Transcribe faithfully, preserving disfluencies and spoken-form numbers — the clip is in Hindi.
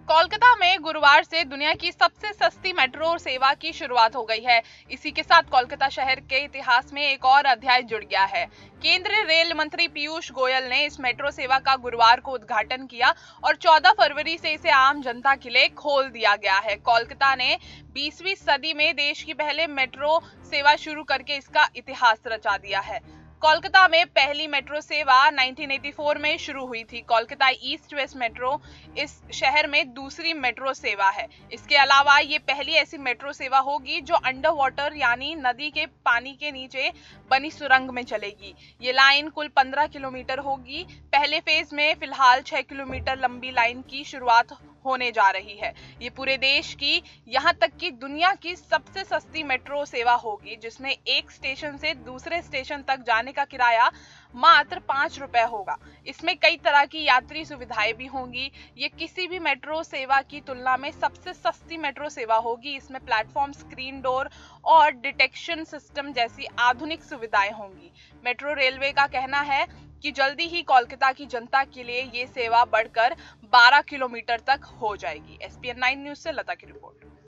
कोलकाता में गुरुवार से दुनिया की सबसे सस्ती मेट्रो सेवा की शुरुआत हो गई है। इसी के साथ कोलकाता शहर के इतिहास में एक और अध्याय जुड़ गया है। केंद्रीय रेल मंत्री पीयूष गोयल ने इस मेट्रो सेवा का गुरुवार को उद्घाटन किया और चौदह फरवरी से इसे आम जनता के लिए खोल दिया गया है। कोलकाता ने बीसवीं सदी में देश की पहले मेट्रो सेवा शुरू करके इसका इतिहास रचा दिया है। कोलकाता में पहली मेट्रो सेवा उन्नीस सौ चौरासी में शुरू हुई थी। कोलकाता ईस्ट वेस्ट मेट्रो इस शहर में दूसरी मेट्रो सेवा है। इसके अलावा ये पहली ऐसी मेट्रो सेवा होगी जो अंडर वाटर यानी नदी के पानी के नीचे बनी सुरंग में चलेगी। ये लाइन कुल पंद्रह किलोमीटर होगी। पहले फेज में फिलहाल छह किलोमीटर लंबी लाइन की शुरुआत होने जा रही है। ये पूरे देश की, यहाँ तक कि दुनिया की सबसे सस्ती मेट्रो सेवा होगी, जिसमें एक स्टेशन से दूसरे स्टेशन तक जाने का किराया मात्र पांच रुपए होगा। इसमें कई तरह की यात्री सुविधाएं भी होंगी। ये किसी भी मेट्रो सेवा की तुलना में सबसे सस्ती मेट्रो सेवा होगी। इसमें प्लेटफॉर्म, स्क्रीन डोर और डिटेक्शन सिस्टम जैसी आधुनिक सुविधाएं होंगी। मेट्रो रेलवे का कहना है कि जल्दी ही कोलकाता की जनता के लिए ये सेवा बढ़कर बारह किलोमीटर तक हो जाएगी। S P N nine news से लता की रिपोर्ट।